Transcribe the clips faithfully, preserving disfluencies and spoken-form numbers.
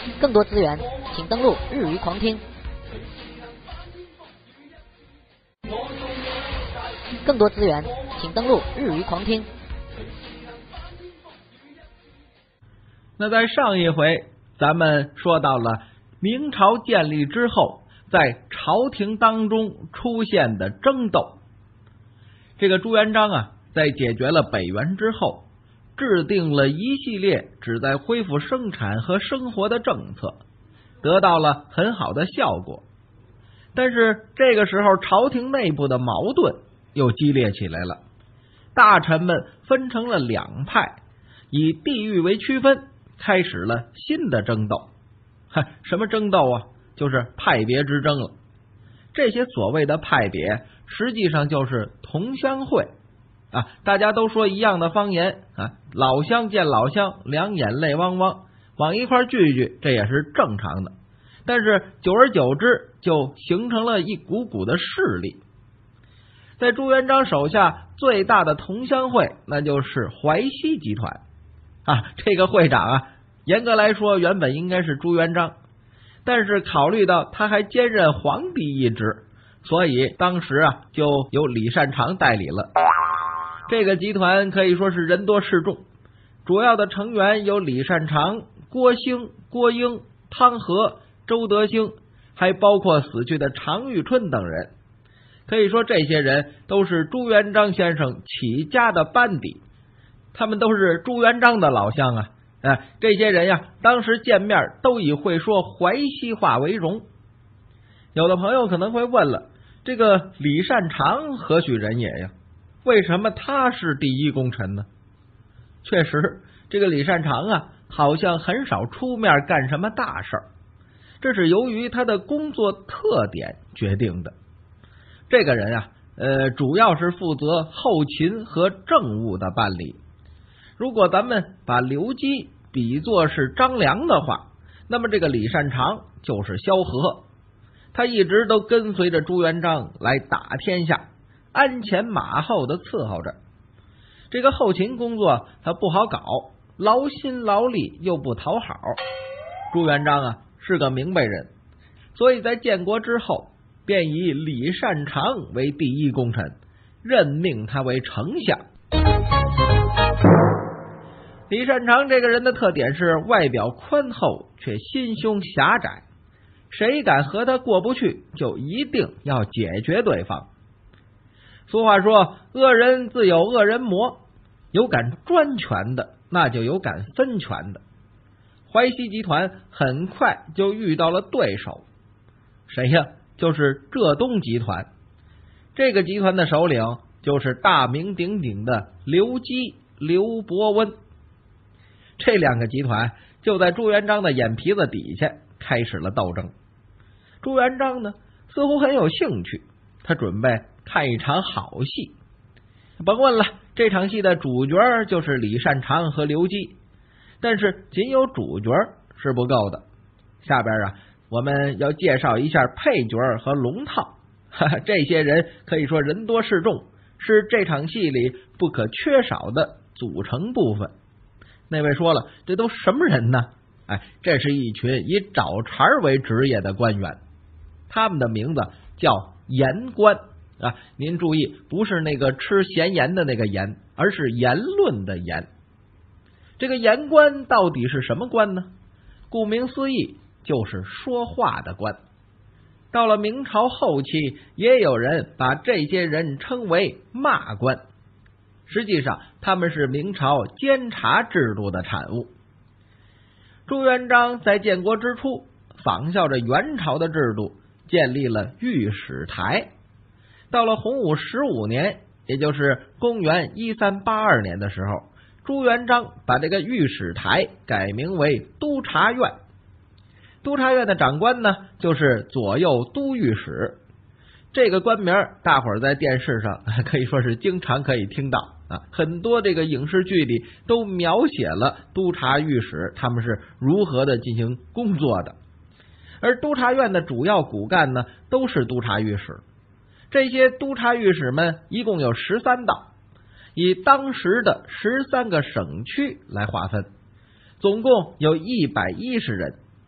更多资源，请登录日语狂听。更多资源，请登录日语狂听。 那在上一回，咱们说到了明朝建立之后，在朝廷当中出现的争斗。这个朱元璋啊，在解决了北元之后，制定了一系列旨在恢复生产和生活的政策，得到了很好的效果。但是这个时候，朝廷内部的矛盾又激烈起来了，大臣们分成了两派，以地域为区分，开始了新的争斗。什么争斗啊？就是派别之争了。这些所谓的派别，实际上就是同乡会啊，大家都说一样的方言啊，老乡见老乡，两眼泪汪汪，往一块聚聚，这也是正常的。但是久而久之，就形成了一股股的势力。在朱元璋手下最大的同乡会，那就是淮西集团啊。这个会长啊，严格来说原本应该是朱元璋，但是考虑到他还兼任皇帝一职，所以当时啊就由李善长代理了。这个集团可以说是人多势众，主要的成员有李善长、郭兴、郭英、汤和、周德兴，还包括死去的常遇春等人。可以说这些人都是朱元璋先生起家的班底，他们都是朱元璋的老乡啊。哎，这些人呀，当时见面都以会说淮西话为荣。有的朋友可能会问了，这个李善长何许人也呀？为什么他是第一功臣呢？确实，这个李善长啊，好像很少出面干什么大事儿，这是由于他的工作特点决定的。这个人啊，呃，主要是负责后勤和政务的办理。如果咱们把刘基比作是张良的话，那么这个李善长就是萧何，他一直都跟随着朱元璋来打天下，鞍前马后的伺候着。这个后勤工作他不好搞，劳心劳力又不讨好。朱元璋啊是个明白人，所以在建国之后便以李善长为第一功臣，任命他为丞相。李善长这个人的特点是外表宽厚，却心胸狭窄，谁敢和他过不去，就一定要解决对方。俗话说，恶人自有恶人磨，有敢专权的，那就有敢分权的。淮西集团很快就遇到了对手，谁呀？就是浙东集团。这个集团的首领就是大名鼎鼎的刘基、刘伯温。这两个集团就在朱元璋的眼皮子底下开始了斗争。朱元璋呢，似乎很有兴趣，他准备看一场好戏。甭问了，这场戏的主角就是李善长和刘基，但是仅有主角是不够的。下边啊，我们要介绍一下配角和龙套，哈哈，这些人可以说人多势众，是这场戏里不可缺少的组成部分。那位说了，这都什么人呢？哎，这是一群以找茬为职业的官员，他们的名字叫言官啊。您注意，不是那个吃咸盐的那个盐，而是言论的言。这个言官到底是什么官呢？顾名思义，就是说话的官。到了明朝后期，也有人把这些人称为骂官。实际上他们是明朝监察制度的产物。朱元璋在建国之初仿效着元朝的制度，建立了御史台。到了洪武十五年，也就是公元一三八二年的时候，朱元璋把这个御史台改名为督察院。督察院的长官呢，就是左右都御史。这个官名大伙儿在电视上可以说是经常可以听到啊，很多这个影视剧里都描写了督察御史他们是如何的进行工作的。而督察院的主要骨干呢，都是督察御史。这些督察御史们一共有十三道，以当时的十三个省区来划分，总共有一百一十人。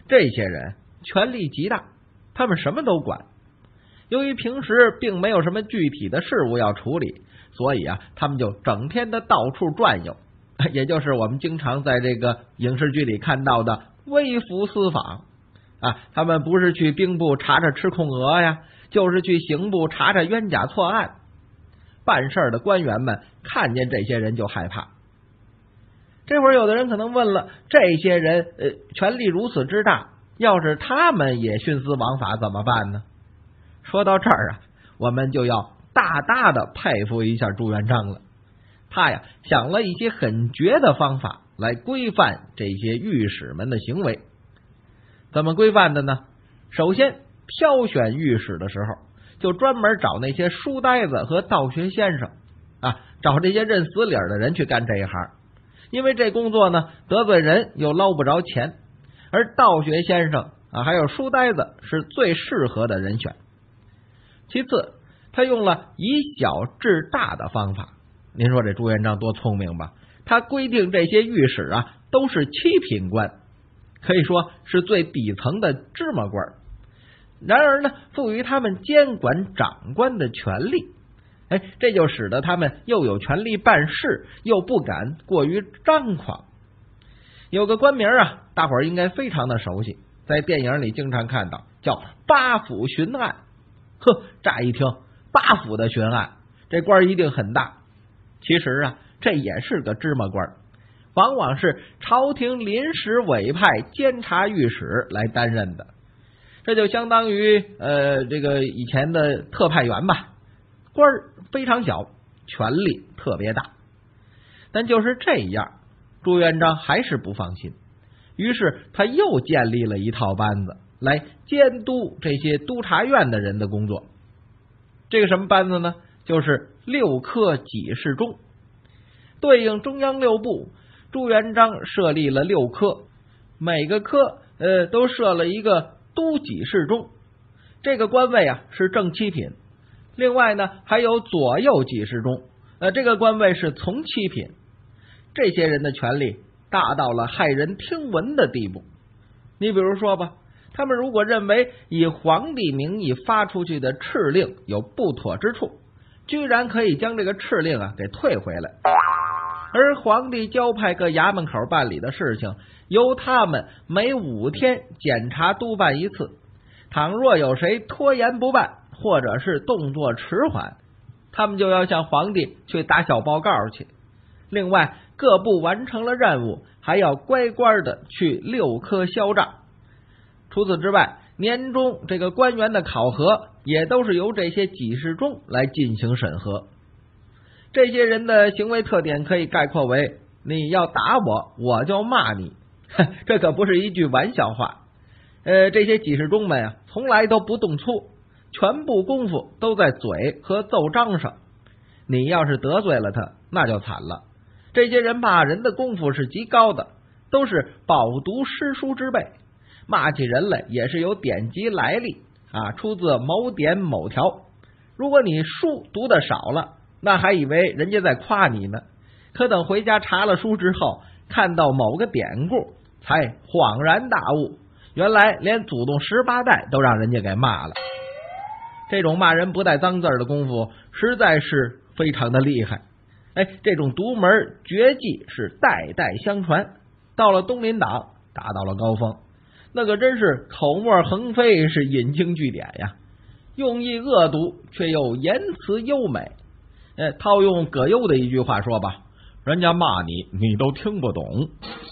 这些人权力极大，他们什么都管。由于平时并没有什么具体的事务要处理，所以啊，他们就整天的到处转悠，也就是我们经常在这个影视剧里看到的微服私访啊。他们不是去兵部查查吃空鹅呀，就是去刑部查查冤假错案。办事的官员们看见这些人就害怕。这会儿有的人可能问了，这些人呃权力如此之大，要是他们也徇私枉法怎么办呢？说到这儿啊，我们就要大大的佩服一下朱元璋了。他呀想了一些很绝的方法来规范这些御史们的行为。怎么规范的呢？首先，挑选御史的时候，就专门找那些书呆子和道学先生啊，找这些认死理的人去干这一行。因为这工作呢，得罪人又捞不着钱，而道学先生啊，还有书呆子是最适合的人选。其次，他用了以小治大的方法。您说这朱元璋多聪明吧？他规定这些御史啊都是七品官，可以说是最底层的芝麻官。然而呢，赋予他们监管长官的权利，哎，这就使得他们又有权力办事，又不敢过于张狂。有个官名啊，大伙儿应该非常的熟悉，在电影里经常看到，叫八府巡按。呵，乍一听八府的巡按，这官一定很大。其实啊，这也是个芝麻官，往往是朝廷临时委派监察御史来担任的。这就相当于呃这个以前的特派员吧，官儿非常小，权力特别大。但就是这样，朱元璋还是不放心，于是他又建立了一套班子来监督这些督察院的人的工作。这个什么班子呢？就是六科给事中。对应中央六部，朱元璋设立了六科，每个科呃都设了一个都给事中，这个官位啊是正七品。另外呢，还有左右给事中，呃，这个官位是从七品。这些人的权力大到了骇人听闻的地步。你比如说吧，他们如果认为以皇帝名义发出去的敕令有不妥之处，居然可以将这个敕令啊给退回来。而皇帝交派各衙门口办理的事情，由他们每五天检查督办一次。倘若有谁拖延不办，或者是动作迟缓，他们就要向皇帝去打小报告去。另外，各部完成了任务，还要乖乖的去六科销账。除此之外，年终这个官员的考核也都是由这些给事中来进行审核。这些人的行为特点可以概括为：你要打我，我就骂你。这可不是一句玩笑话。呃，这些给事中们啊，从来都不动粗，全部功夫都在嘴和奏章上。你要是得罪了他，那就惨了。这些人骂人的功夫是极高的，都是饱读诗书之辈，骂起人来也是有典籍来历啊，出自某典某条。如果你书读的少了，那还以为人家在夸你呢，可等回家查了书之后，看到某个典故，才恍然大悟，原来连祖宗十八代都让人家给骂了。这种骂人不带脏字的功夫实在是非常的厉害。哎，这种独门绝技是代代相传，到了东林党达到了高峰，那个真是口沫横飞，是引经据典呀，用意恶毒却又言辞优美。呃，套用葛优的一句话说吧，人家骂你，你都听不懂。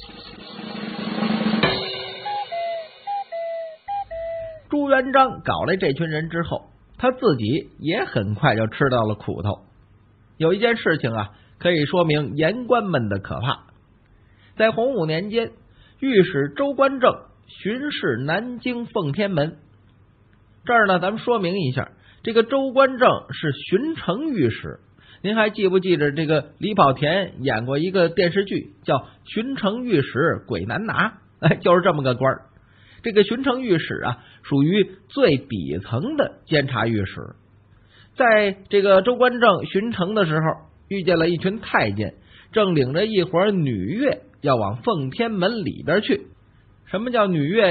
朱元璋搞来这群人之后，他自己也很快就吃到了苦头。有一件事情啊，可以说明言官们的可怕。在洪武年间，御史周官正巡视南京奉天门。这儿呢，咱们说明一下，这个周官正是巡城御史。您还记不记得这个李保田演过一个电视剧叫《巡城御史鬼难拿》？哎，就是这么个官儿。这个巡城御史啊，属于最底层的监察御史。在这个周官正巡城的时候，遇见了一群太监，正领着一伙女乐要往奉天门里边去。什么叫女乐呀？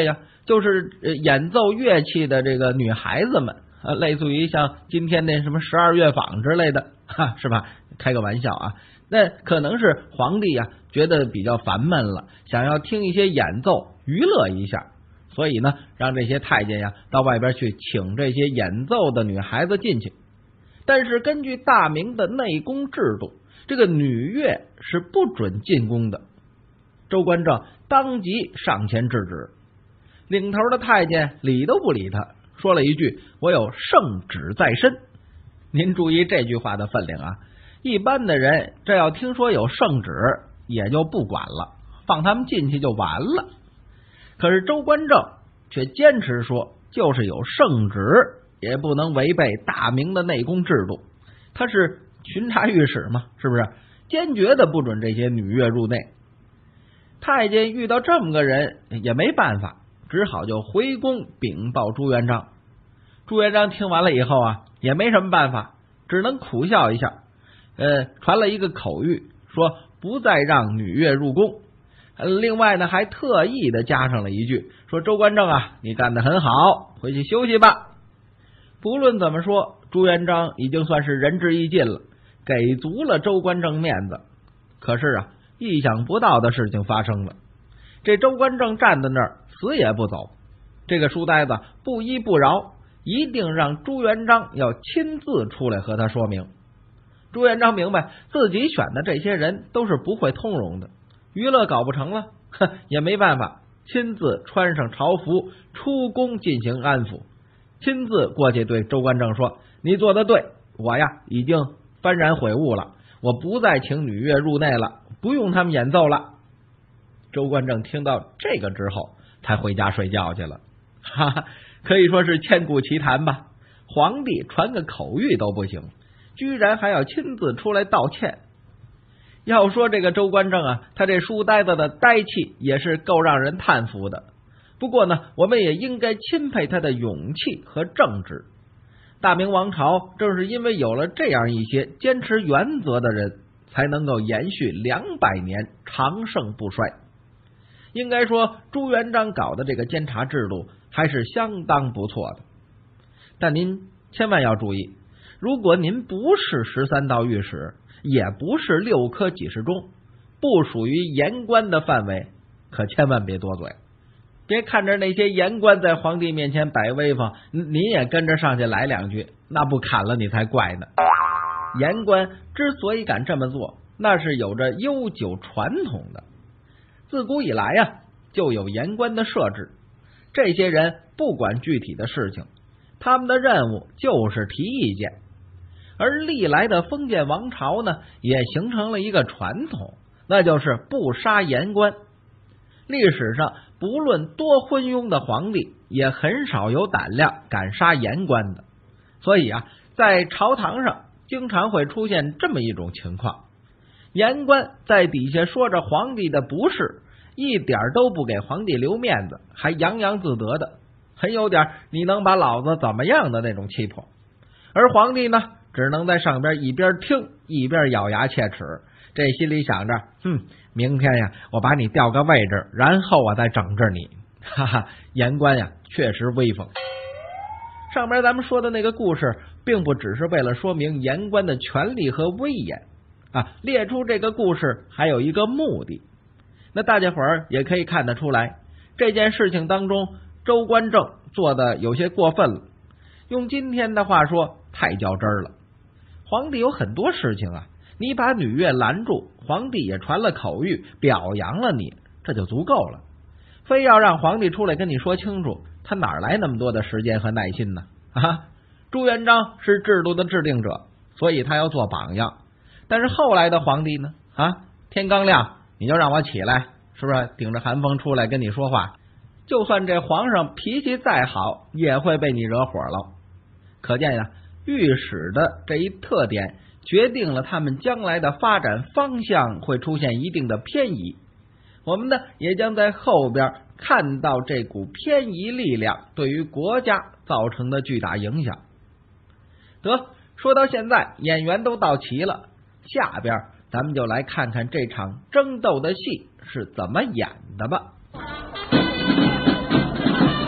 就是演奏乐器的这个女孩子们，呃，类似于像今天那什么十二乐坊之类的，哈，是吧？开个玩笑啊。那可能是皇帝呀、啊、觉得比较烦闷了，想要听一些演奏娱乐一下，所以呢，让这些太监呀、啊、到外边去请这些演奏的女孩子进去。但是根据大明的内宫制度，这个女乐是不准进宫的。周官正当即上前制止，领头的太监理都不理他，说了一句：“我有圣旨在身。”您注意这句话的分量啊！一般的人这要听说有圣旨，也就不管了，放他们进去就完了。可是周官正却坚持说，就是有圣旨，也不能违背大明的内宫制度。他是巡查御史嘛，是不是？坚决的不准这些女乐入内。太监遇到这么个人也没办法，只好就回宫禀报朱元璋。朱元璋听完了以后啊，也没什么办法，只能苦笑一下。呃，传了一个口谕，说不再让女乐入宫。呃，另外呢，还特意的加上了一句，说周官正啊，你干得很好，回去休息吧。不论怎么说，朱元璋已经算是仁至义尽了，给足了周官正面子。可是啊，意想不到的事情发生了，这周官正站在那儿死也不走。这个书呆子不依不饶，一定让朱元璋要亲自出来和他说明。朱元璋明白自己选的这些人都是不会通融的，娱乐搞不成了，哼，也没办法，亲自穿上朝服出宫进行安抚，亲自过去对周官正说：“你做的对，我呀已经幡然悔悟了，我不再请女乐入内了，不用他们演奏了。”周官正听到这个之后，才回家睡觉去了。哈哈，可以说是千古奇谈吧。皇帝传个口谕都不行，居然还要亲自出来道歉。要说这个周官正啊，他这书呆子的呆气也是够让人叹服的。不过呢，我们也应该钦佩他的勇气和正直。大明王朝正是因为有了这样一些坚持原则的人，才能够延续两百年，长盛不衰。应该说朱元璋搞的这个监察制度还是相当不错的。但您千万要注意，如果您不是十三道御史，也不是六科给事中，不属于言官的范围，可千万别多嘴。别看着那些言官在皇帝面前摆威风，您也跟着上去来两句，那不砍了你才怪呢。言官之所以敢这么做，那是有着悠久传统的。自古以来呀、啊，就有言官的设置。这些人不管具体的事情，他们的任务就是提意见。而历来的封建王朝呢，也形成了一个传统，那就是不杀言官。历史上不论多昏庸的皇帝，也很少有胆量敢杀言官的。所以啊，在朝堂上经常会出现这么一种情况，言官在底下说着皇帝的不是，一点都不给皇帝留面子，还洋洋自得的，很有点你能把老子怎么样的那种气魄。而皇帝呢，只能在上边一边听一边咬牙切齿，这心里想着，哼，明天呀，我把你调个位置，然后我再整治你。哈哈，言官呀，确实威风。上边咱们说的那个故事，并不只是为了说明言官的权力和威严啊，列出这个故事还有一个目的。那大家伙儿也可以看得出来，这件事情当中，周官正做的有些过分了，用今天的话说，太较真儿了。皇帝有很多事情啊，你把女乐拦住，皇帝也传了口谕，表扬了你，这就足够了。非要让皇帝出来跟你说清楚，他哪来那么多的时间和耐心呢？啊，朱元璋是制度的制定者，所以他要做榜样。但是后来的皇帝呢？啊，天刚亮你就让我起来，是不是顶着寒风出来跟你说话？就算这皇上脾气再好，也会被你惹火了。可见呀，御史的这一特点决定了他们将来的发展方向会出现一定的偏移。我们呢，也将在后边看到这股偏移力量对于国家造成的巨大影响。得，说到现在，演员都到齐了，下边咱们就来看看这场争斗的戏是怎么演的吧。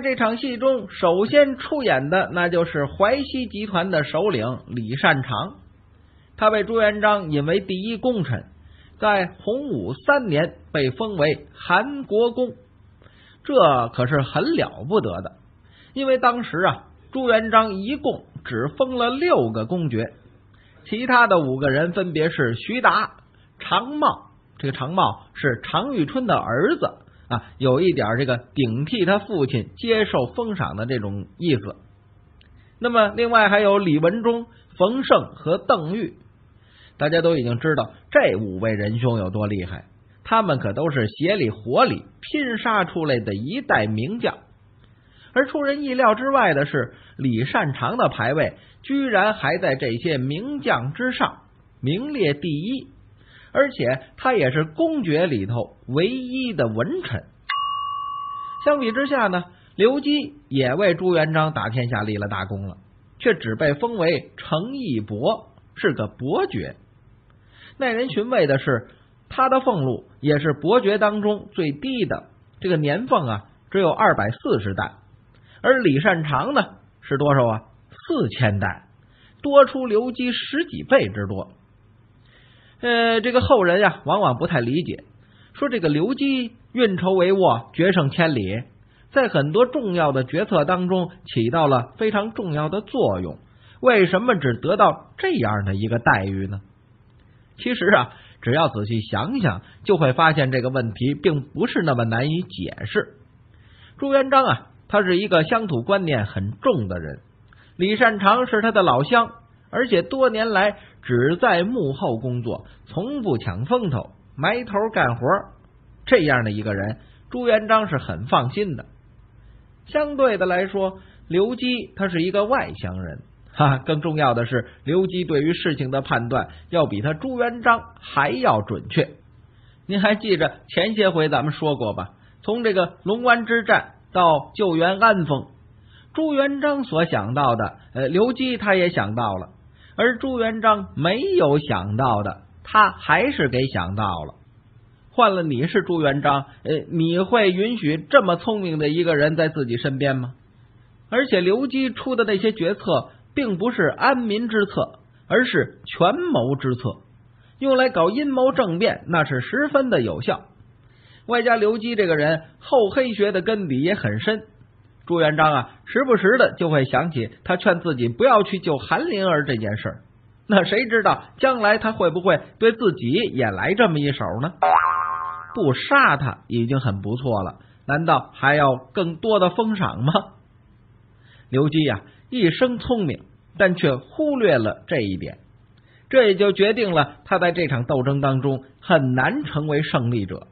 这场戏中，首先出演的那就是淮西集团的首领李善长，他被朱元璋引为第一功臣，在洪武三年被封为韩国公，这可是很了不得的。因为当时啊，朱元璋一共只封了六个公爵，其他的五个人分别是徐达、常茂，这个常茂是常遇春的儿子啊，有一点这个顶替他父亲接受封赏的这种意思。那么另外还有李文忠、冯胜和邓愈，大家都已经知道这五位仁兄有多厉害，他们可都是血里火里拼杀出来的一代名将。而出人意料之外的是，李善长的排位居然还在这些名将之上，名列第一，而且他也是公爵里头唯一的文臣。相比之下呢，刘基也为朱元璋打天下立了大功了，却只被封为成义伯，是个伯爵。耐人寻味的是，他的俸禄也是伯爵当中最低的，这个年俸啊只有二百四十担，而李善长呢是多少啊？四千担，多出刘基十几倍之多。呃，这个后人呀，往往不太理解，说这个刘基运筹帷幄，决胜千里，在很多重要的决策当中起到了非常重要的作用，为什么只得到这样的一个待遇呢？其实啊，只要仔细想想，就会发现这个问题并不是那么难以解释。朱元璋啊，他是一个乡土观念很重的人，李善长是他的老乡，而且多年来只在幕后工作，从不抢风头，埋头干活，这样的一个人，朱元璋是很放心的。相对的来说，刘基他是一个外乡人，哈，更重要的是，刘基对于事情的判断要比他朱元璋还要准确。您还记着前些回咱们说过吧？从这个龙湾之战到救援安丰，朱元璋所想到的，呃，刘基他也想到了，而朱元璋没有想到的，他还是给想到了。换了你是朱元璋，呃，你会允许这么聪明的一个人在自己身边吗？而且刘基出的那些决策并不是安民之策，而是权谋之策，用来搞阴谋政变，那是十分的有效。外加刘基这个人厚黑学的根底也很深，朱元璋啊，时不时的就会想起他劝自己不要去救韩林儿这件事儿。那谁知道将来他会不会对自己也来这么一手呢？不杀他已经很不错了，难道还要更多的封赏吗？刘基呀、啊，一生聪明，但却忽略了这一点，这也就决定了他在这场斗争当中很难成为胜利者。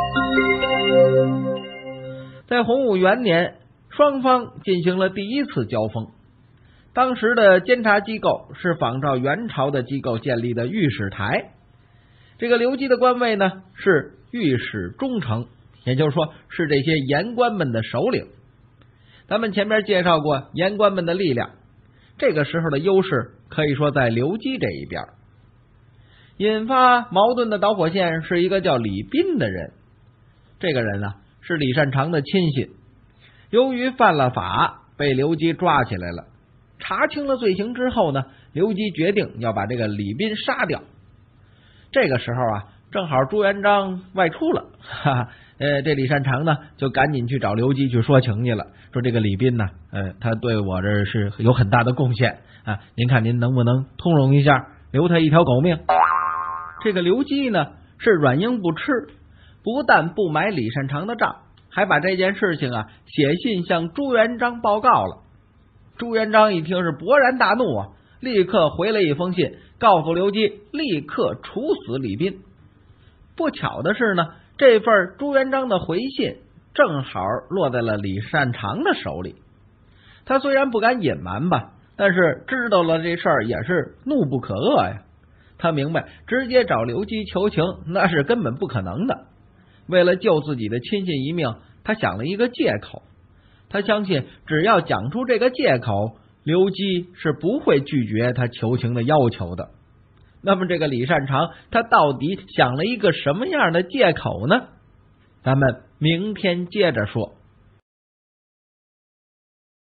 在洪武元年，双方进行了第一次交锋。当时的监察机构是仿照元朝的机构建立的御史台，这个刘基的官位呢是御史中丞，也就是说是这些言官们的首领。咱们前面介绍过言官们的力量，这个时候的优势可以说在刘基这一边。引发矛盾的导火线是一个叫李斌的人，这个人啊是李善长的亲信，由于犯了法被刘基抓起来了。查清了罪行之后呢，刘基决定要把这个李斌杀掉。这个时候啊，正好朱元璋外出了，哈哈，呃，这李善长呢就赶紧去找刘基去说情去了，说这个李斌呢，呃，他对我这是有很大的贡献啊，您看您能不能通融一下，留他一条狗命？这个刘基呢是软硬不吃，不但不买李善长的账，还把这件事情啊写信向朱元璋报告了。朱元璋一听是勃然大怒啊，立刻回了一封信，告诉刘基立刻处死李斌。不巧的是呢，这份朱元璋的回信正好落在了李善长的手里。他虽然不敢隐瞒吧，但是知道了这事儿也是怒不可遏呀。他明白直接找刘基求情那是根本不可能的，为了救自己的亲信一命，他想了一个借口。他相信只要讲出这个借口，刘基是不会拒绝他求情的要求的。那么这个李善长他到底想了一个什么样的借口呢？咱们明天接着说。